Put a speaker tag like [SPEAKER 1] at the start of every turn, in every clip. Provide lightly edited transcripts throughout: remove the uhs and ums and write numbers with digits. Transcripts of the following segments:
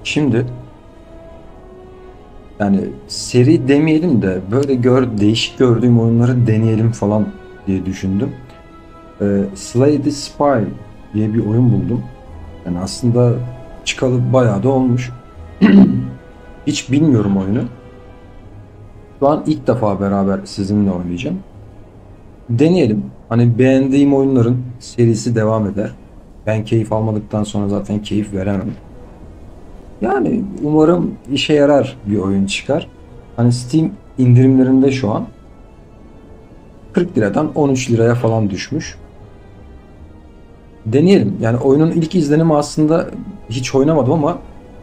[SPEAKER 1] Şimdi yani seri demeyelim de böyle değişik gördüğüm oyunları deneyelim falan diye düşündüm. Slay the Spire diye bir oyun buldum. Yani aslında çıkalı bayağı da olmuş. Hiç bilmiyorum oyunu. Şu an ilk defa beraber sizinle oynayacağım. Deneyelim. Hani beğendiğim oyunların serisi devam eder. Ben keyif almadıktan sonra zaten keyif veremem. Yani umarım işe yarar bir oyun çıkar. Hani Steam indirimlerinde şu an 40 liradan 13 liraya falan düşmüş. Deneyelim. Yani oyunun ilk izlenimi aslında hiç oynamadım ama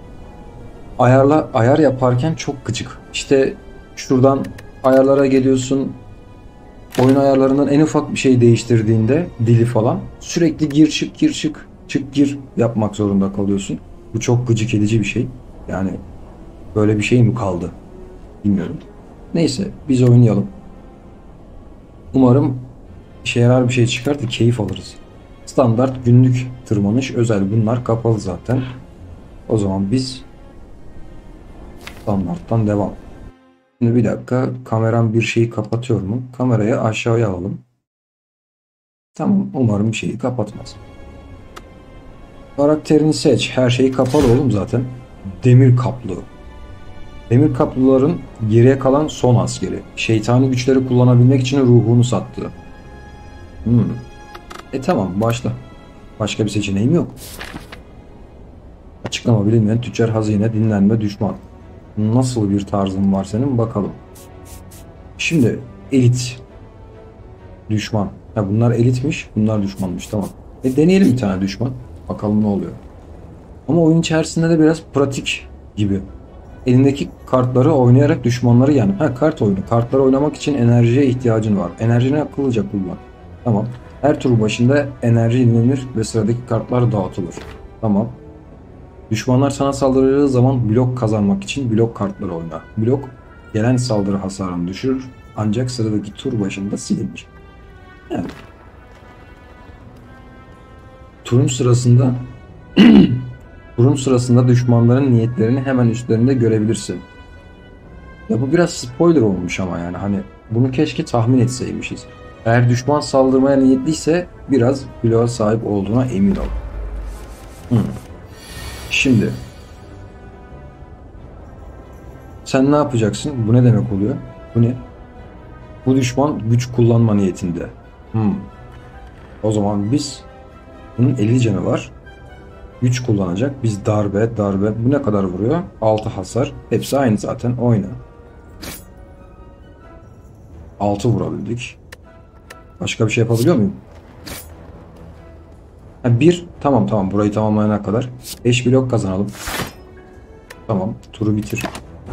[SPEAKER 1] ayar yaparken çok gıcık. İşte şuradan ayarlara geliyorsun. Oyun ayarlarından en ufak bir şey değiştirdiğinde dili falan sürekli gir çık gir çık çık gir yapmak zorunda kalıyorsun. Bu çok gıcık edici bir şey. Yani böyle bir şey mi kaldı bilmiyorum. Neyse biz oynayalım. Umarım işe yarar bir şey çıkar da keyif alırız. Standart günlük tırmanış özel bunlar kapalı zaten. O zaman biz standarttan devam. Şimdi bir dakika kameram bir şeyi kapatıyor mu? Kamerayı aşağıya alalım. Tamam umarım bir şeyi kapatmaz. Karakterini seç. Her şey kapalı oğlum zaten. Demir kaplı. Demir kaplıların geriye kalan son askeri. Şeytani güçleri kullanabilmek için ruhunu sattı. Hmm. Tamam başla. Başka bir seçeneğim yok. Açıklama bilinmeyen tüccar hazine dinlenme düşman. Nasıl bir tarzın var senin bakalım. Şimdi elit düşman. Ha, bunlar elitmiş bunlar düşmanmış tamam. Deneyelim bir tane düşman. Bakalım ne oluyor. Ama oyun içerisinde de biraz pratik gibi. Elindeki kartları oynayarak düşmanları yen. Ha kart oyunu. Kartları oynamak için enerjiye ihtiyacın var. Enerjini akıllıca kullan. Tamam. Her tur başında enerji yenilenir ve sıradaki kartlar dağıtılır. Tamam. Düşmanlar sana saldırdığı zaman blok kazanmak için blok kartları oyna. Blok gelen saldırı hasarını düşürür ancak sıradaki tur başında silinir. Yani turun sırasında turun sırasında düşmanların niyetlerini hemen üstlerinde görebilirsin. Ya bu biraz spoiler olmuş ama yani hani bunu keşke tahmin etseymişiz. Eğer düşman saldırmaya niyetliyse biraz bloğa sahip olduğuna emin ol. Hmm. Şimdi sen ne yapacaksın? Bu ne demek oluyor? Bu ne? Bu düşman güç kullanma niyetinde. Hmm. O zaman biz bunun 50 canı var. Güç kullanacak. Biz darbe. Bu ne kadar vuruyor? 6 hasar. Hepsi aynı zaten. Oyna. 6 vurabildik. Başka bir şey yapabiliyor muyum? Ha, 1. Tamam. Burayı tamamlayana kadar. 5 blok kazanalım. Tamam. Turu bitir.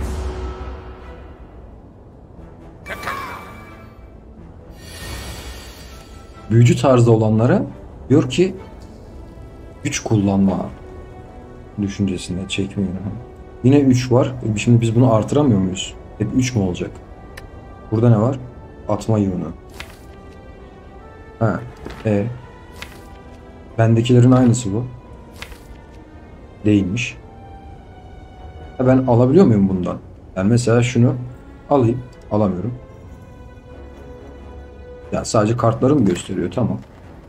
[SPEAKER 1] Büyücü tarzda olanlara diyor ki güç kullanma düşüncesinde çekmeyin. Yine 3 var. Şimdi biz bunu artıramıyor muyuz? Hep 3 mü olacak? Burada ne var? Atma yığını. Ha. E. Bendekilerin aynısı bu. Değilmiş. Ha, ben alabiliyor muyum bundan? Yani mesela şunu alayım. Alamıyorum. Yani sadece kartları mı gösteriyor? Tamam.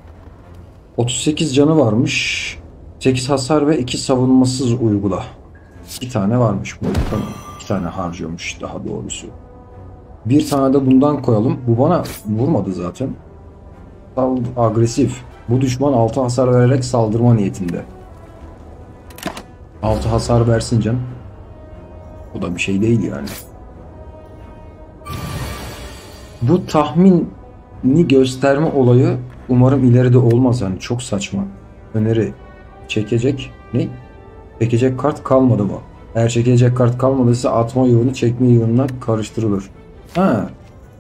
[SPEAKER 1] 38 canı varmış. 8 hasar ve 2 savunmasız uygula. 2 tane varmış burada. Tamam. 2 tane harcıyormuş daha doğrusu. Bir tane de bundan koyalım. Bu bana vurmadı zaten. Agresif. Bu düşman 6 hasar vererek saldırma niyetinde. 6 hasar versin can. O da bir şey değil yani. Bu tahmini gösterme olayı umarım ileride olmaz yani çok saçma. Öneri çekecek ne? Çekecek kart kalmadı mı? Eğer çekecek kart kalmadıysa atma yığını çekme yığınına karıştırılır. Ha.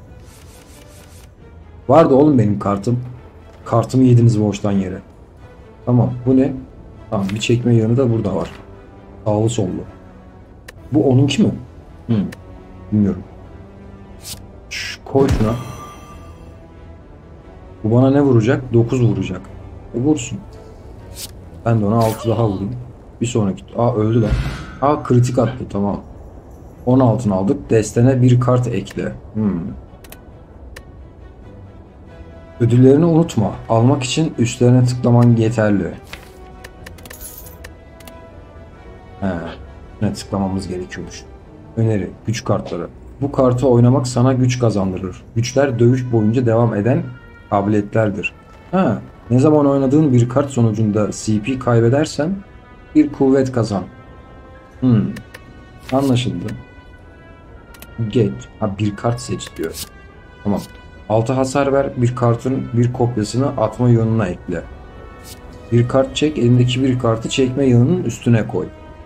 [SPEAKER 1] Vardı oğlum benim kartım. Kartımı yediniz boştan yere. Tamam bu ne? Tamam bir çekme yığını da burada var. Sağlı sollu. Bu onunki mi? Bilmiyorum. Koy şuna. Bu bana ne vuracak? 9 vuracak. Vursun. Ben de ona 6 daha vurayım. Bir sonraki... Aa öldü lan. Aa, kritik attı, tamam. 10 altın aldık. Destene bir kart ekle. Ödüllerini unutma. Almak için üstlerine tıklaman yeterli. He, ne tıklamamız gerekiyormuş. Öneri, güç kartları. Bu kartı oynamak sana güç kazandırır. Güçler dövüş boyunca devam eden kabiliyetlerdir. Ha, ne zaman oynadığın bir kart sonucunda CP kaybedersen bir kuvvet kazan. Anlaşıldı. Geç. Ha, bir kart seç diyor. Tamam. 6 hasar ver, bir kartın bir kopyasını atma yönüne ekle. Bir kart çek, elindeki bir kartı çekme yığının üstüne koy.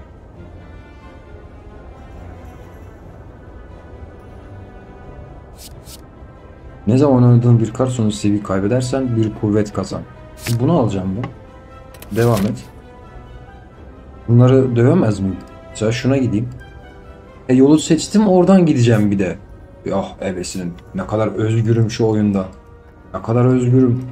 [SPEAKER 1] Ne zaman oynadığın bir kart sonucu seviye kaybedersen bir kuvvet kazan. Bunu alacağım ben. Devam et. Bunları dövemez miyim? Mesela şuna gideyim. Yolu seçtim, oradan gideceğim bir de. Ah, ebesinin. Ne kadar özgürüm şu oyunda. Ne kadar özgürüm.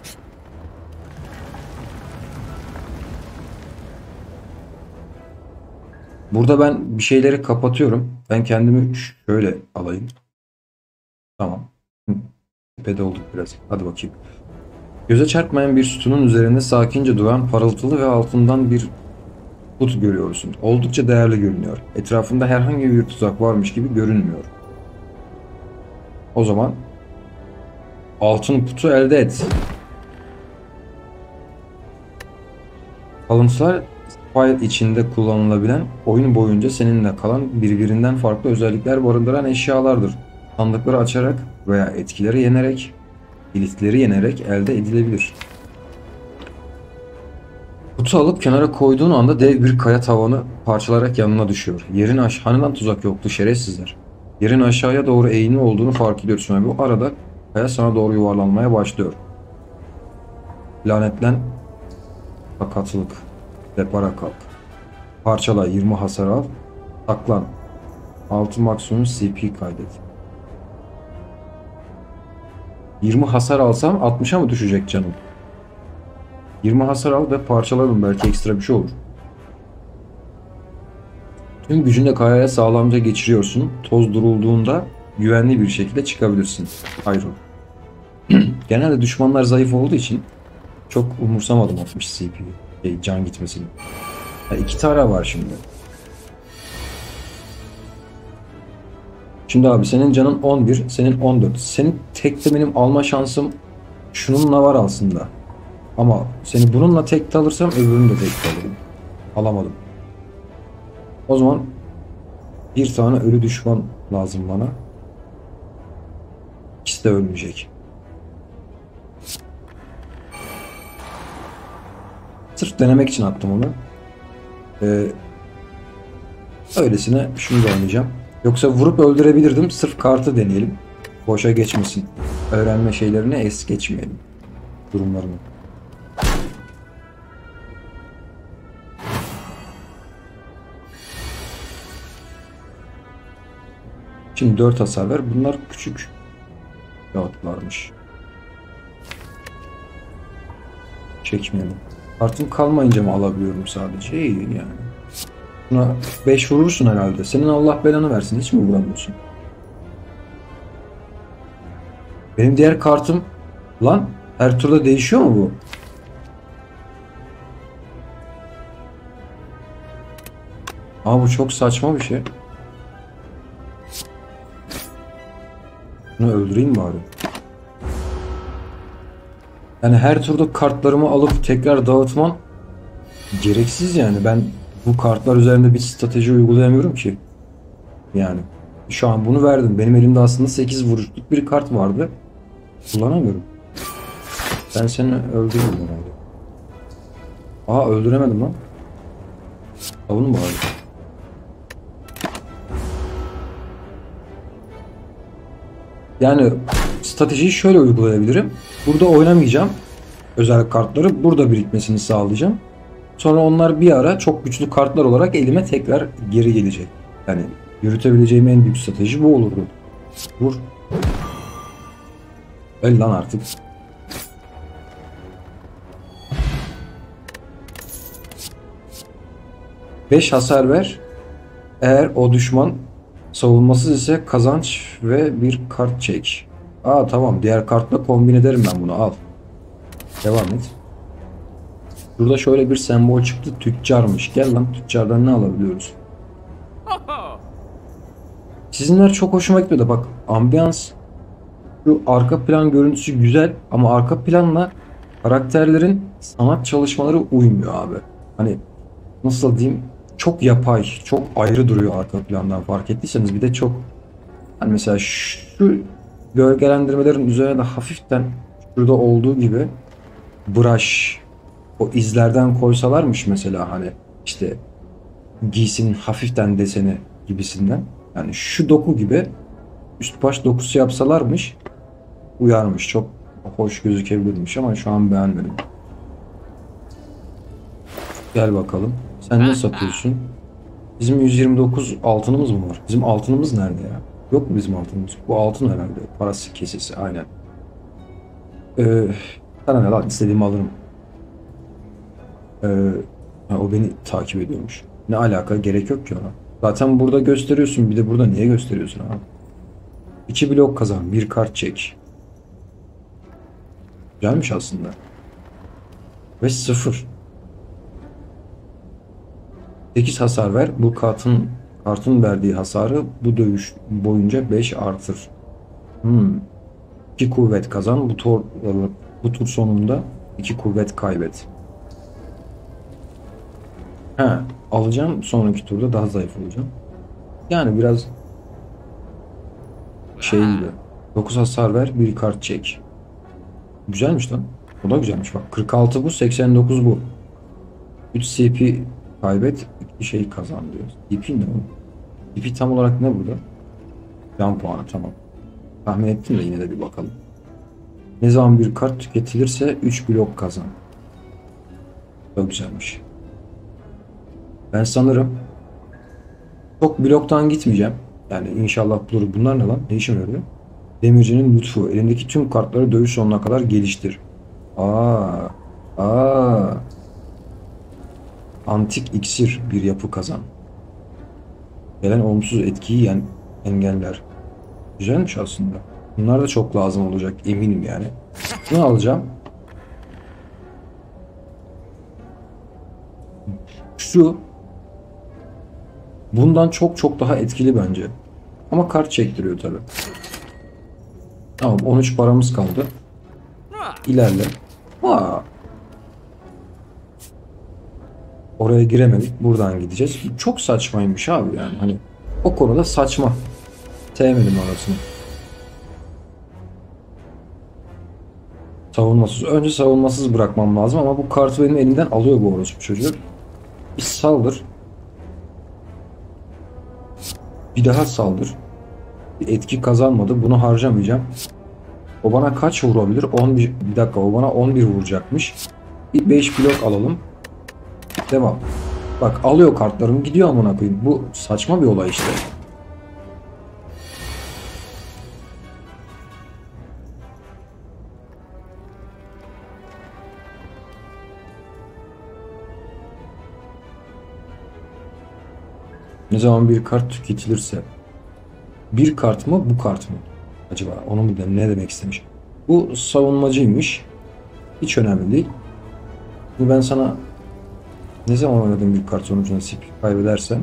[SPEAKER 1] Burada ben bir şeyleri kapatıyorum. Ben kendimi şöyle alayım. Tamam. Tepede olduk biraz. Hadi bakayım. Göze çarpmayan bir sütunun üzerinde sakince duran parıltılı ve altından bir put görüyorsun. Oldukça değerli görünüyor. Etrafında herhangi bir tuzak varmış gibi görünmüyor. O zaman altın putu elde et. Kalıntılar file içinde kullanılabilen, oyun boyunca seninle kalan, birbirinden farklı özellikler barındıran eşyalardır. Sandıkları açarak veya etkileri yenerek, kilitleri yenerek elde edilebilir. Kutu alıp kenara koyduğun anda dev bir kaya tavanı parçalarak yanına düşüyor. Yerin aşağıdan tuzak yoktu şerefsizler. Yerin aşağıya doğru eğimli olduğunu fark ediyorsun ve bu arada kaya sana doğru yuvarlanmaya başlıyor. Lanetlen, sakatlık, depara kalk. Parçala, 20 hasar al. Saklan. 6 maksimum CP kaydet. 20 hasar alsam 60'a mı düşecek canım? 20 hasar al ve parçalarım, belki ekstra bir şey olur. Tüm gücünle kayaya sağlamca geçiriyorsun. Toz durulduğunda güvenli bir şekilde çıkabilirsin. Hayır. Genelde düşmanlar zayıf olduğu için çok umursamadım 60 CP. Can gitmesini. Yani 2 tane var şimdi. Şimdi abi senin canın 11, senin 14. Senin tekte benim alma şansım şununla var aslında. Ama seni bununla tekte alırsam öbürünü de tekte alırım. Alamadım. O zaman bir tane ölü düşman lazım bana. İkisi de ölmeyecek. Sırf denemek için attım onu. Öylesine şunu da oynayacağım. Yoksa vurup öldürebilirdim. Sırf kartı deneyelim. Boşa geçmesin. Öğrenme şeylerini es geçmeyelim. Durumlarını. Şimdi 4 hasar ver. Bunlar küçük kağıtlarmış. Çekmeyelim. Kartım kalmayınca mı alabiliyorum sadece? İyi yani. Buna 5 vurursun herhalde. Senin Allah belanı versin. Hiç mi vuramıyorsun? Benim diğer kartım... Lan her turda değişiyor mu bu? Aa, bu çok saçma bir şey. Bunu öldüreyim bari. Yani her turda kartlarımı alıp tekrar dağıtman gereksiz yani. Ben bu kartlar üzerinde bir strateji uygulayamıyorum ki. Yani şu an bunu verdim. Benim elimde aslında 8 vuruşluk bir kart vardı. Kullanamıyorum. Ben seni öldürürüm herhalde. Aa, öldüremedim lan. Savunun bari. Yani stratejiyi şöyle uygulayabilirim. Burada oynamayacağım. Özel kartları burada birikmesini sağlayacağım. Sonra onlar bir ara çok güçlü kartlar olarak elime tekrar geri gelecek. Yani yürütebileceğim en büyük strateji bu olurdu. Vur. Öl lan artık. Beş hasar ver. Eğer o düşman savunmasız ise kazanç ve bir kart çek. Aa tamam, diğer kartla kombin ederim ben bunu, al. Devam et. Burada şöyle bir sembol çıktı, tüccarmış. Gel lan, tüccardan ne alabiliyoruz? Çizimler çok hoşuma gitmedi. Bak, ambiyans, şu arka plan görüntüsü güzel ama arka planla karakterlerin sanat çalışmaları uymuyor abi. Hani nasıl diyeyim, çok yapay, çok ayrı duruyor arka plandan, fark ettiyseniz. Bir de çok, hani mesela şu gölgelendirmelerin üzerine de hafiften şurada olduğu gibi brush, o izlerden koysalarmış mesela, hani işte giysinin hafiften deseni gibisinden, yani şu doku gibi üst baş dokusu yapsalarmış uyarmış, çok hoş gözükebilirmiş ama şu an beğenmedim. Gel bakalım, sen ne satıyorsun? Bizim 129 altınımız mı var? Bizim altınımız nerede ya? Yok mu bizim altınımız? Bu altın herhalde. Parası kesesi aynen. Ee, Sana ne lan, istediğimi alırım. Ee, o beni takip ediyormuş. Ne alaka, gerek yok ki ona. Zaten burada gösteriyorsun, bir de burada niye gösteriyorsun abi? 2 blok kazan, bir kart çek. Güzelmiş aslında. Ve 0. 8 hasar ver. Bu kartın verdiği hasarı bu dövüş boyunca 5 artır. 2 kuvvet kazan. Bu tur sonunda 2 kuvvet kaybet. He, alacağım, sonraki turda daha zayıf olacağım. Yani biraz şey gibi. 9 hasar ver, bir kart çek. Güzelmiş lan. O da güzelmiş bak. 46 bu, 89 bu. 3 CP kaybet, 2 şey kazan diyor. CP ne oğlum? CP tam olarak ne burada? Can puanı, tamam. Tahmin ettim de yine de bir bakalım. Ne zaman bir kart tüketilirse 3 blok kazan. Çok güzelmiş. Ben sanırım çok bloktan gitmeyeceğim. Yani inşallah bulur. Bunlar ne lan? Ne işe yarıyor? Demircinin lütfu. Elindeki tüm kartları dövüş sonuna kadar geliştir. Aa, aa. Antik iksir, bir yapı kazan. Gelen olumsuz etkiyi engeller. Güzelmiş aslında. Bunlar da çok lazım olacak eminim yani. Bunu alacağım. Şu bundan çok çok daha etkili bence. Ama kart çektiriyor tabi. Tamam, 13 paramız kaldı. İlerle. Aa. Oraya giremedik. Buradan gideceğiz. Çok saçmaymış abi yani. Hani o konuda saçma. Sevmedim arasını. Savunmasız. Önce savunmasız bırakmam lazım ama bu kartı benim elimden alıyor bu orospu çocuğu. Bir saldır. Bir daha saldır. Bir etki kazanmadı. Bunu harcamayacağım. O bana kaç vurabilir? 11. Bir dakika, o bana 11 vuracakmış. Bir 5 blok alalım. Devam. Bak, alıyor kartlarımı gidiyor amına koyayım. Bu saçma bir olay işte. Ne zaman bir kart tüketilirse. Bir kart mı, bu kart mı? Acaba onu mu ne demek istemiş? Bu savunmacıymış. Hiç önemli değil. Şimdi ben sana ne zaman oynadığım bir kart sonucunda CP kaybedersen,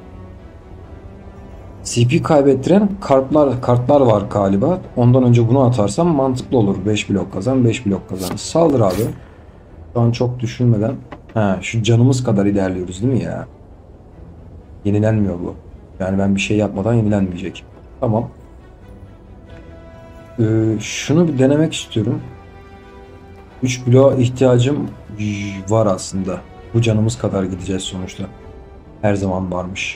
[SPEAKER 1] CP kaybettiren kartlar var galiba. Ondan önce bunu atarsam mantıklı olur. 5 blok kazan, 5 blok kazan. Saldır abi. Şu an çok düşünmeden. Şu canımız kadar ilerliyoruz değil mi ya? Yenilenmiyor bu. Yani ben bir şey yapmadan yenilenmeyecek. Tamam. Şunu bir denemek istiyorum. 3 bloğa ihtiyacım var aslında. Bu canımız kadar gideceğiz sonuçta. Her zaman varmış.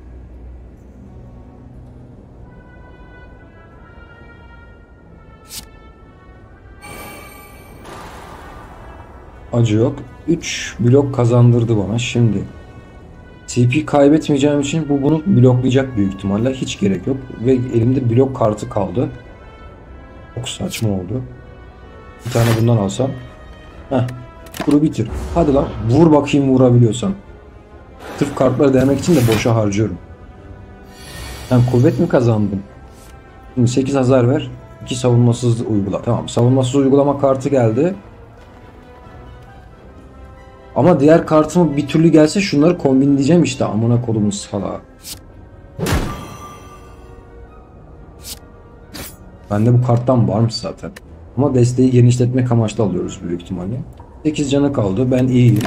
[SPEAKER 1] Acı yok. 3 blok kazandırdı bana. Şimdi CP kaybetmeyeceğim için bu bunu bloklayacak büyük ihtimalle. Hiç gerek yok. Ve elimde blok kartı kaldı. Çok saçma oldu. Bir tane bundan alsam. Heh. Turu bitir. Hadi lan. Vur bakayım, vurabiliyorsan. Sırf kartları denemek için de boşa harcıyorum. Sen kuvvet mi kazandın? Şimdi 8 hasar ver. 2 savunmasız uygula. Tamam, savunmasız uygulama kartı geldi. Ama diğer kartım bir türlü gelse şunları kombinleyeceğim işte, amına kodumun salağı. Bende bu karttan varmış zaten. Ama desteği genişletmek amaçlı alıyoruz büyük ihtimalle. 8 canı kaldı. Ben iyiyim.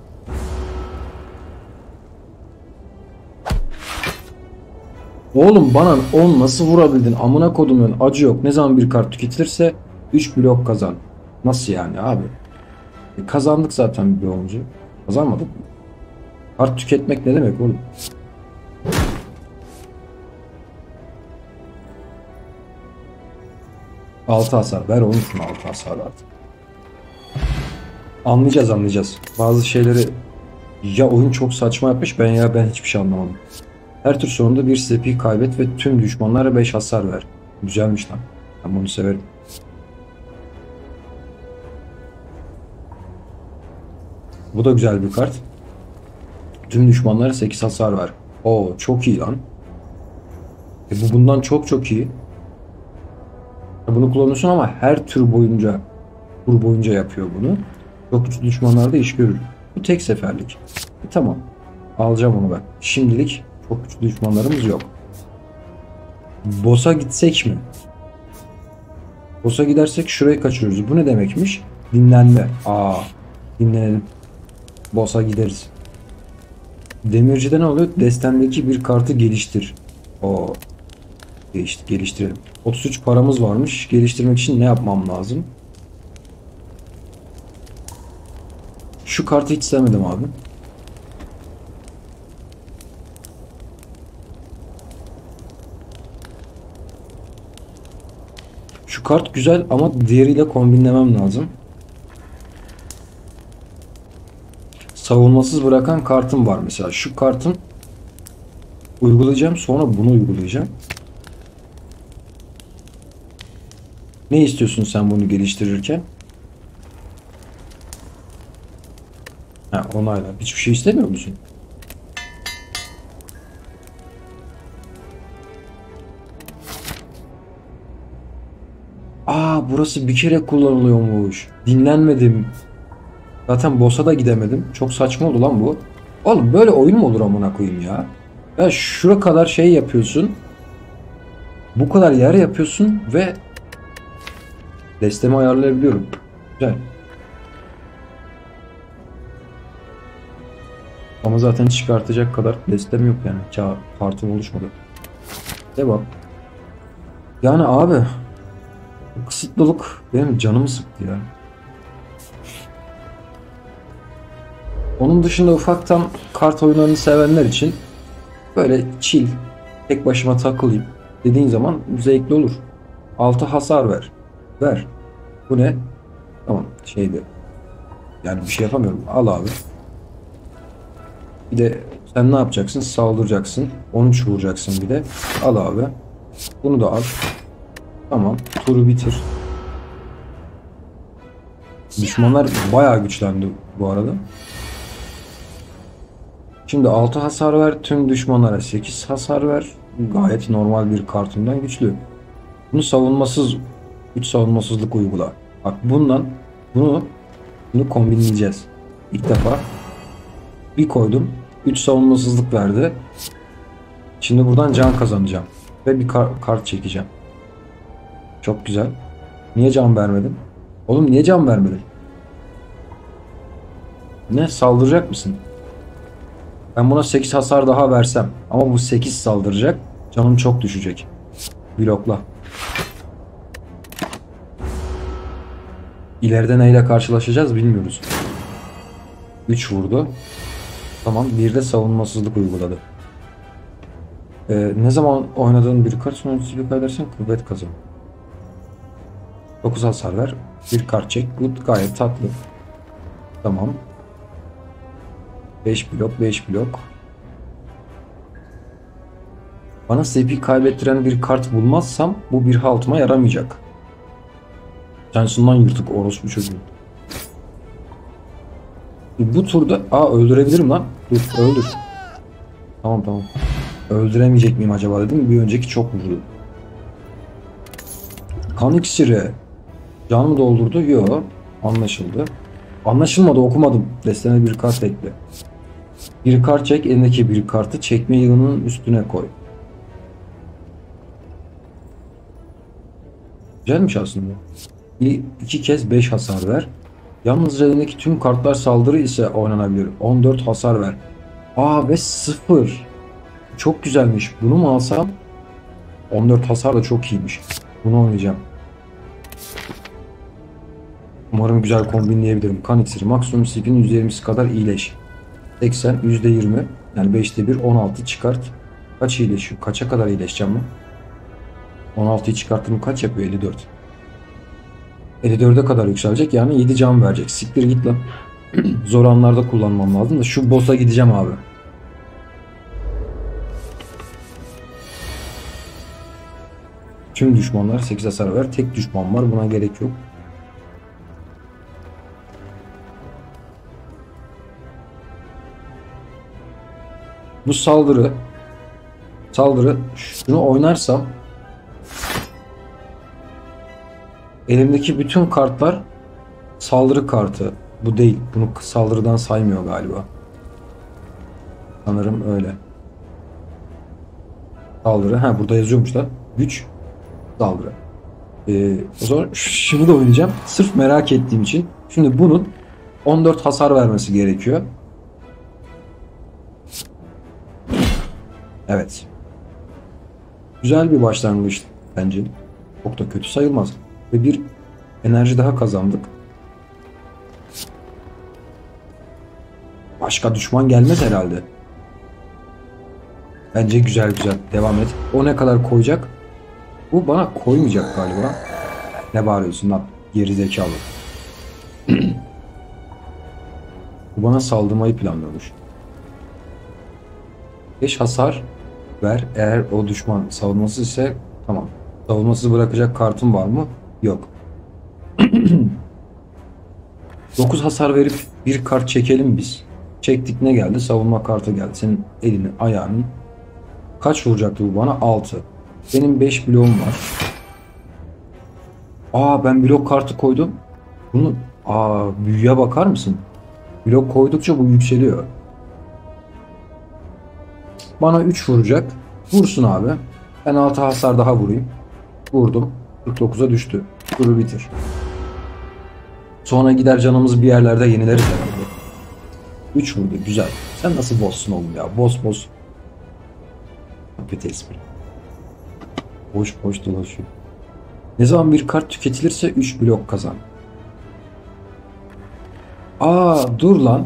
[SPEAKER 1] Oğlum bana 10 nasıl vurabildin? Amına kodumun, acı yok. Ne zaman bir kart tüketilirse 3 blok kazan. Nasıl yani abi? Kazandık zaten bir oyuncu. Kazanmadık mı? Kart tüketmek ne demek oğlum? Altı hasar ver oğlum, şuna 6 hasar artık. Anlayacağız. Bazı şeyleri ya oyun çok saçma yapmış, ben hiçbir şey anlamadım. Her tur sonunda bir CP kaybet ve tüm düşmanlara 5 hasar ver. Güzelmiş lan. Ben bunu severim. Bu da güzel bir kart. Tüm düşmanlara 8 hasar ver. Oo çok iyi lan. Bu bundan çok iyi. Bunu kullanıyorsun ama her tur boyunca yapıyor bunu. Çok güçlü düşmanlarda iş görür. Bu tek seferlik. Tamam. Alacağım onu ben. Şimdilik çok güçlü düşmanlarımız yok. Boss'a gitsek mi? Boss'a gidersek şurayı kaçırıyoruz. Bu ne demekmiş? Dinlenme. Dinlenelim. Boss'a gideriz. Demircide ne oluyor? Destendeki bir kartı geliştir. Geliştirelim. 33 paramız varmış. Geliştirmek için ne yapmam lazım? Şu kartı hiç sevmedim abi. Şu kart güzel ama diğeriyle kombinlemem lazım. Savunmasız bırakan kartım var mesela. Şu kartın uygulayacağım, sonra bunu uygulayacağım. Ne istiyorsun sen bunu geliştirirken? Onayla. Hiçbir şey istemiyor musun? Burası bir kere kullanılıyormuş. Dinlenmedim. Zaten boss'a da gidemedim. Çok saçma oldu lan bu. Oğlum böyle oyun mu olur amına koyayım ya? Ya şura kadar şey yapıyorsun. Bu kadar yer yapıyorsun ve destemi ayarlayabiliyorum. Güzel. Ama zaten çıkartacak kadar destem yok yani. Kartım oluşmadı. Devam. Yani abi, kısıtlılık benim canımı sıktı ya. Onun dışında ufaktan kart oyunlarını sevenler için böyle chill, tek başıma takılayım dediğin zaman zevkli olur. 6 hasar ver. Ver. Bu ne? Tamam şeydi. Yani bir şey yapamıyorum. Al abi. Bir de sen ne yapacaksın? Saldıracaksın. 13 vuracaksın bir de. Al abi. Bunu da al. Tamam. Turu bitir. Düşmanlar bayağı güçlendi bu arada. Şimdi 6 hasar ver. Tüm düşmanlara 8 hasar ver. Gayet normal bir kartından güçlü. Bunu savunmasız 3 savunmasızlık uygula. Bak bunu kombinleyeceğiz. İlk defa bir koydum. 3 savunmasızlık verdi. Şimdi buradan can kazanacağım. Ve bir kart çekeceğim. Çok güzel. Niye can vermedin? Oğlum niye can vermedin? Ne, saldıracak mısın? Ben buna 8 hasar daha versem ama bu 8 saldıracak. Canım çok düşecek. Blokla. İleride neyle karşılaşacağız bilmiyoruz. 3 vurdu. Tamam, bir de savunmasızlık uyguladı. Ne zaman oynadığın bir kart sonra bir kaybedersen kuvvet kazan. 9 hasar ver. Bir kart çek. Bu gayet tatlı. Tamam. 5 blok. Bana CP kaybettiren bir kart bulmazsam bu bir haltıma yaramayacak. Sensinden yırtık orospu çocuğu. Bu turda öldürebilirim lan. Dur öldür. Tamam. Öldüremeyecek miyim acaba dedim. Bir önceki çok vurdu. Kan iksiri. Can mı doldurdu? Yok. Anlaşıldı. Anlaşılmadı, okumadım. Destene bir kart ekle. Bir kart çek. Elindeki bir kartı çekme yığının üstüne koy. Güzelmiş aslında. İki kez 5 hasar ver. Yalnız elindeki tüm kartlar saldırı ise oynanabilir. 14 hasar ver. Aa ve 0. Çok güzelmiş. Bunu mu alsam? 14 hasar da çok iyiymiş. Bunu oynayacağım. Umarım güzel kombinleyebilirim. Kan iksiri. Maksimum skill'in %20'si kadar iyileş. 80, %20. Yani 5'te 1, 16 çıkart. Kaç iyileşiyor? Kaça kadar iyileşeceğim ben? 16'yı çıkarttım kaç yapıyor? 54. 54'e kadar yükselecek. Yani 7 can verecek. Siktir git lan. Zor anlarda kullanmam lazım da şu boss'a gideceğim abi. Tüm düşmanlar 8 hasar ver. Tek düşman var. Buna gerek yok. Bu saldırı şunu oynarsam elimdeki bütün kartlar saldırı kartı. Bu değil. Bunu saldırıdan saymıyor galiba. Sanırım öyle. Saldırı. Ha burada yazıyormuş lan. Güç. Saldırı. O zaman şunu da oynayacağım. Sırf merak ettiğim için. Şimdi bunun 14 hasar vermesi gerekiyor. Evet. Güzel bir başlangıç bence. Çok da kötü sayılmaz. Ve bir enerji daha kazandık. Başka düşman gelmez herhalde. Bence güzel güzel. Devam et. O ne kadar koyacak? Bu bana koymayacak galiba. Ne bağırıyorsun lan? Geri zekalı. Bu bana saldırmayı planlıyormuş. 5 hasar ver. Eğer o düşman savunmasız ise tamam. Savunmasız bırakacak kartım var mı? Yok. 9 hasar verip bir kart çekelim biz. Çektik ne geldi? Savunma kartı geldi. Senin elinin, ayağının. Kaç vuracaktı bu bana? 6. Benim 5 bloğum var. Aa ben blok kartı koydum. Bunu büyüye bakar mısın? Blok koydukça bu yükseliyor. Bana 3 vuracak. Vursun abi. Ben 6 hasar daha vurayım. Vurdum. 49'a düştü. Turu bitir. Sonra gider canımızı bir yerlerde yenileriz herhalde. 3 vurdu. Güzel. Sen nasıl boss'sun oğlum ya? Boss. Kötü espri. Boş dolaşıyor. Ne zaman bir kart tüketilirse 3 blok kazan. Dur lan.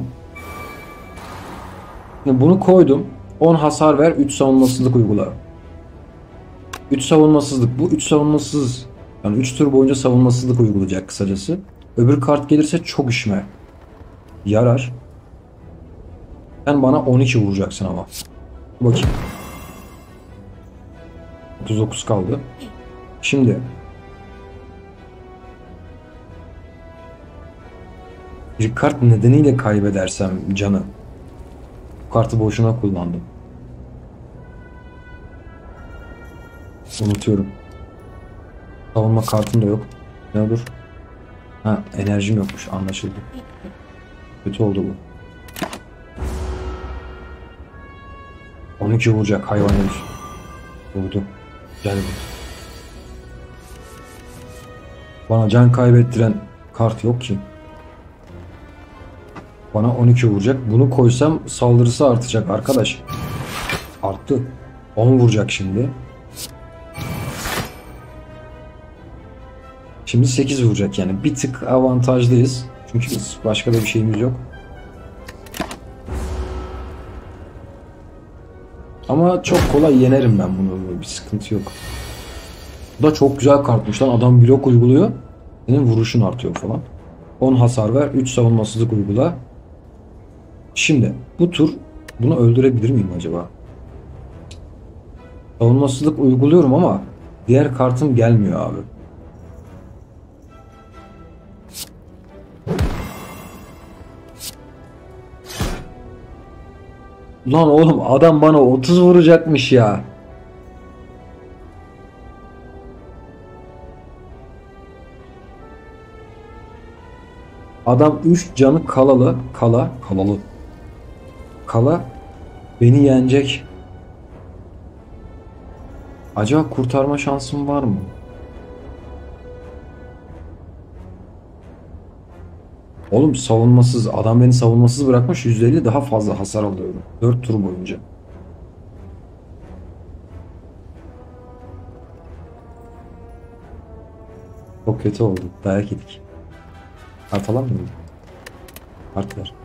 [SPEAKER 1] Bunu koydum. 10 hasar ver, 3 savunmasızlık uygula. 3 savunmasızlık. Bu 3 savunmasız. Yani 3 tur boyunca savunmasızlık uygulayacak kısacası. Öbür kart gelirse çok işime yarar. Sen bana 12 vuracaksın ama. Bakayım. 39 kaldı. Şimdi bir kart nedeniyle kaybedersem canı. Bu kartı boşuna kullandım. Unutuyorum. Savunma kartım da yok. Ne olur? Ha enerjim yokmuş anlaşıldı. Kötü oldu bu. 12 vuracak hayvan herif. Vurdu. Güzel vurdu. Bana can kaybettiren kart yok ki. Bana 12 vuracak. Bunu koysam saldırısı artacak arkadaş. Arttı. 10 vuracak şimdi. Şimdi 8 vuracak yani. Bir tık avantajlıyız. Çünkü başka da bir şeyimiz yok. Ama çok kolay yenerim ben bunu. Bir sıkıntı yok. Bu da çok güzel kartmış lan. Adam blok uyguluyor. Senin vuruşun artıyor falan. 10 hasar ver. 3 savunmasızlık uygula. Şimdi bu tur bunu öldürebilir miyim acaba? Savunmasızlık uyguluyorum ama diğer kartım gelmiyor abi. Lan oğlum adam bana 30 vuracakmış ya. Adam 3 canı kala beni yenecek. Acaba kurtarma şansım var mı? Oğlum savunmasız adam beni savunmasız bırakmış, %50 daha fazla hasar alıyorum 4 tur boyunca. Çok kötü oldu. Dayak yedik. Kart alamıyor muyum? Kart ver.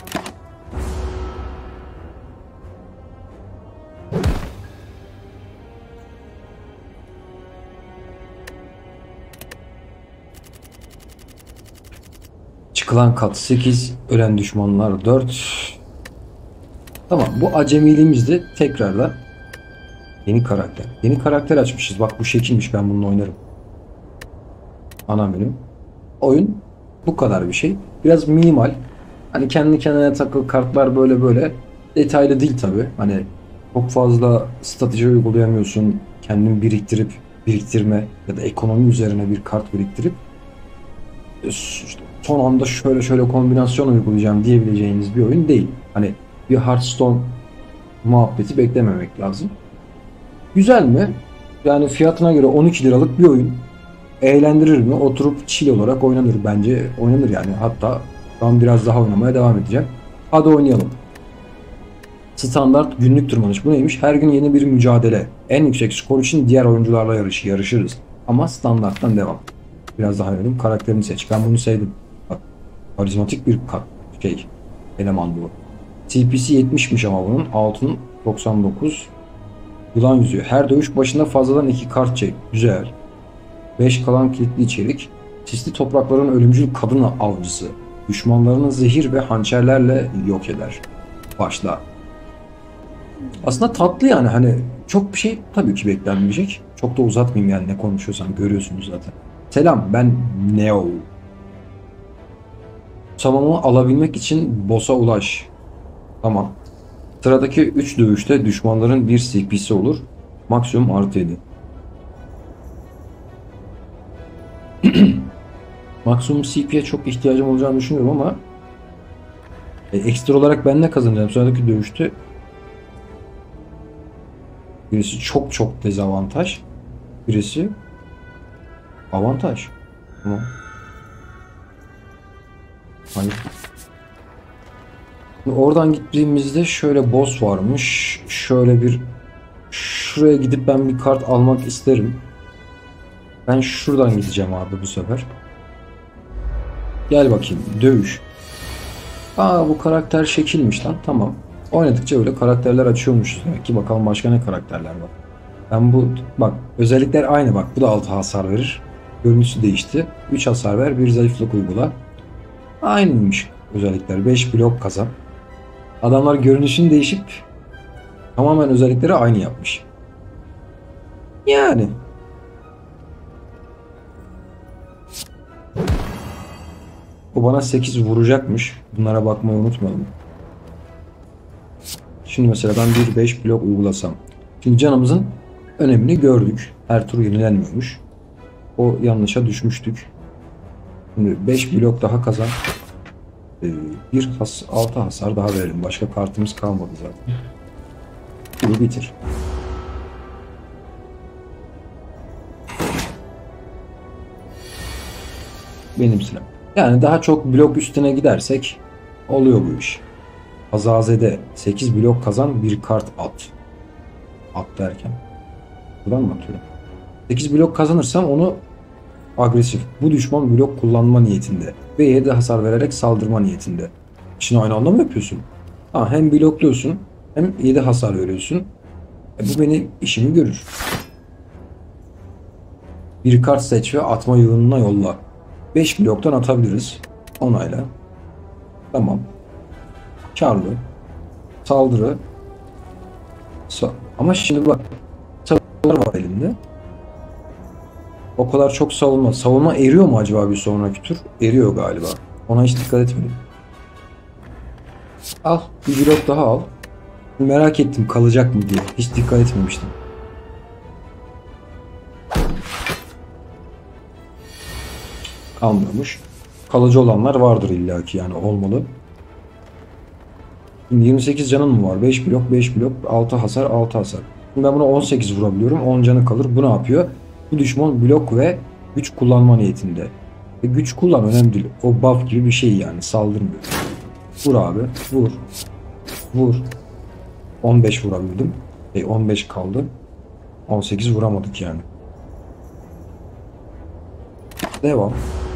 [SPEAKER 1] Çıkılan kat 8, ölen düşmanlar 4. Tamam, bu acemiliğimizde tekrarla yeni karakter. Yeni karakter açmışız. Bak bu şekilmiş, ben bununla oynarım. Ana menü. Oyun bu kadar bir şey. Biraz minimal. Hani kendi kendine takıl kartlar böyle böyle. Detaylı değil tabi. Hani çok fazla strateji uygulayamıyorsun. Kendin biriktirip biriktirme ya da ekonomi üzerine bir kart biriktirip işte son anda şöyle şöyle kombinasyon uygulayacağım diyebileceğiniz bir oyun değil. Hani bir Hearthstone muhabbeti beklememek lazım. Güzel mi? Yani fiyatına göre 12 liralık bir oyun. Eğlendirir mi? Oturup chill olarak oynanır bence. Oynanır yani. Hatta ben biraz daha oynamaya devam edeceğim. Hadi oynayalım. Standart günlük tırmanış. Bu neymiş? Her gün yeni bir mücadele. En yüksek skor için diğer oyuncularla yarışırız. Ama standarttan devam. Biraz daha oynayalım. Karakterini seç. Ben bunu sevdim. Bak, karizmatik bir eleman bu. CP'si 70'miş ama bunun. Altın 99. Yılan yüzüğü. Her dövüş başında fazladan 2 kart çek. Güzel. 5 kalan kilitli içerik. Sisli toprakların ölümcül kadın avcısı. Düşmanlarını zehir ve hançerlerle yok eder. Başla. Aslında tatlı yani, hani çok bir şey tabii ki beklenmeyecek. Çok da uzatmayayım yani, ne konuşuyorsam görüyorsunuz zaten. Selam, ben Neo. Savunma alabilmek için boss'a ulaş. Tamam. Sıradaki 3 dövüşte düşmanların bir CP'si olur. Maksimum +7. Maksimum CP'ye çok ihtiyacım olacağını düşünüyorum ama ekstra olarak ben ne kazanacağım sıradaki dövüşte? Birisi çok çok dezavantaj, birisi avantaj. Tamam. Hani oradan gittiğimizde şöyle boss varmış. Şuraya gidip ben bir kart almak isterim. Ben şuradan gideceğim abi bu sefer. Gel bakayım, dövüş. Aa, bu karakter şekilmiş lan, tamam. Oynadıkça öyle karakterler açıyormuşuz demek ki. Bakalım başka ne karakterler var. Bak özellikler aynı, bak bu da 6 hasar verir. Görüntüsü değişti. 3 hasar ver, bir zayıflık uygula. Aynıymış özellikler. 5 blok kazan. Adamlar görünüşünü değişip tamamen özellikleri aynı yapmış. Yani bu bana 8 vuracakmış. Bunlara bakmayı unutmayalım. Şimdi mesela ben bir 5 blok uygulasam. Şimdi canımızın önemini gördük. Her tur yenilenmiyormuş. O yanlışa düşmüştük. Şimdi 5 blok daha kazan. 6 hasar daha verelim. Başka kartımız kalmadı zaten. Bunu bitir. Benim sıram. Yani daha çok blok üstüne gidersek oluyor bu iş. Azazede 8 blok kazan, bir kart at. At derken. Buradan mı atıyorum? 8 blok kazanırsam onu agresif. Bu düşman blok kullanma niyetinde. Ve 7 hasar vererek saldırma niyetinde. İşini aynı anda mı yapıyorsun? Ha, hem blokluyorsun hem 7 hasar veriyorsun. Bu benim işimi görür. Bir kart seç ve atma yığınına yolla. 5 bloktan atabiliriz. Onayla. Tamam. Karlı. Saldırı. Ama şimdi bak. Savunma var elimde. O kadar çok savunma. Savunma eriyor mu acaba bir sonraki tur? Eriyor galiba. Ona hiç dikkat etmedim. Al. Bir blok daha al. Merak ettim kalacak mı diye. Hiç dikkat etmemiştim. Kalmıyormuş. Kalıcı olanlar vardır illaki, yani olmalı. 28 canın mı var? 5 blok, 5 blok, 6 hasar, 6 hasar. Şimdi ben buna 18 vurabiliyorum. 10 canı kalır. Bu ne yapıyor? Bu düşman blok ve güç kullanma niyetinde. Ve güç kullan, önemli değil. O buff gibi bir şey yani. Saldırmıyor. Vur abi. Vur. Vur. 15 vurabildim. 15 kaldı. 18 vuramadık yani. Devam.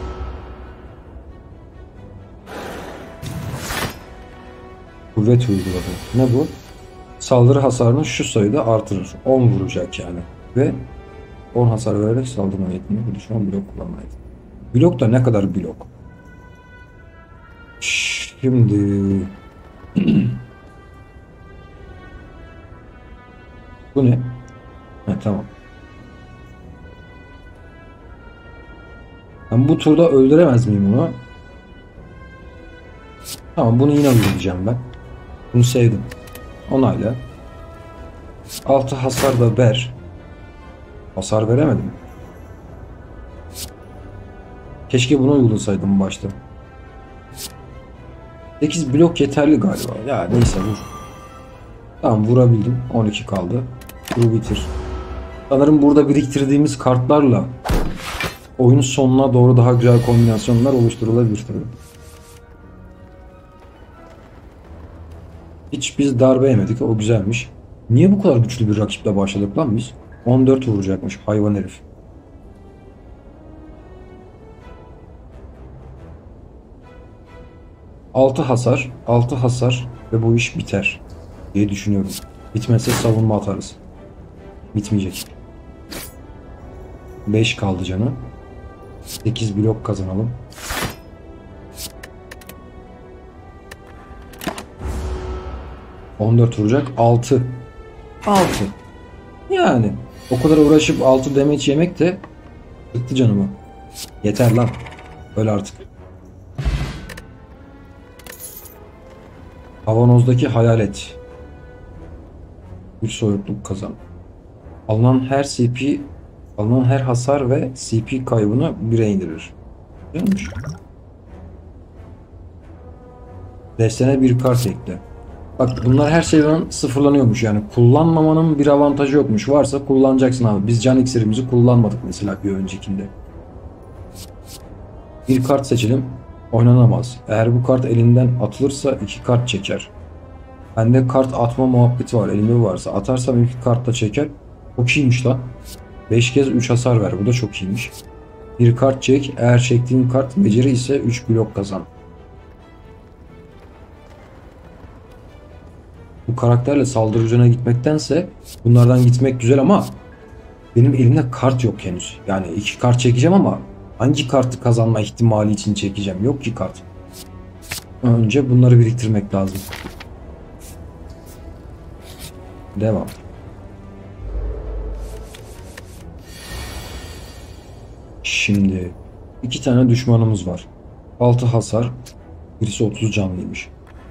[SPEAKER 1] Kuvvet uyguladı. Ne bu? Saldırı hasarını şu sayıda artırır. 10 vuracak yani. Ve 10 hasar vererek saldırma niyetinde bu düşman blok kullanmaydı. Blok da ne kadar blok? Şimdi bu ne? Ha, tamam. Ben bu turda öldüremez miyim onu? Tamam, bunu yine öldüreceğim ben. Bunu sevdim. Onayla. 6 hasar da ver. Hasar veremedim. Keşke bunu uygulasaydım başta. 8 blok yeterli galiba. Ya neyse, vur. Tamam, vurabildim. 12 kaldı. Vur bitir. Sanırım burada biriktirdiğimiz kartlarla oyunun sonuna doğru daha güzel kombinasyonlar oluşturulabilir. Hiç biz darbe yemedik. O güzelmiş. Niye bu kadar güçlü bir rakiple başladık lan biz? 14 vuracakmış hayvan herif. Altı hasar, 6 hasar ve bu iş biter diye düşünüyorum. Bitmezse savunma atarız. Bitmeyecek. 5 kaldı canı. 8 blok kazanalım. ...14 vuracak. 6. 6. Yani o kadar uğraşıp 6 damage yemek de sıktı canımı. Yeter lan. Öyle artık. Kavanozdaki hayalet. Bir soyukluk kazan. Alınan her hasar ve CP kaybını 1'e indirir. Güzelmiş. Destene bir kart ekle. Bak, bunlar her şeyden sıfırlanıyormuş, yani kullanmamanın bir avantajı yokmuş. Varsa kullanacaksın abi. Biz can iksirimizi kullanmadık mesela bir öncekinde. Bir kart seçelim. Oynanamaz. Eğer bu kart elinden atılırsa 2 kart çeker. Bende kart atma muhabbeti var. Elimde varsa atarsam 2 kart da çeker. Çok iyiymiş lan. 5 kez 3 hasar ver. Bu da çok iyiymiş. Bir kart çek. Eğer çektiğin kart beceri ise 3 blok kazan. Bu karakterle saldırı üzerine gitmektense bunlardan gitmek güzel ama benim elimde kart yok henüz. Yani 2 kart çekeceğim ama hangi kartı kazanma ihtimali için çekeceğim? Yok ki kart. Önce bunları biriktirmek lazım. Devam. Şimdi 2 tane düşmanımız var. 6 hasar. Birisi 30 canlıymış.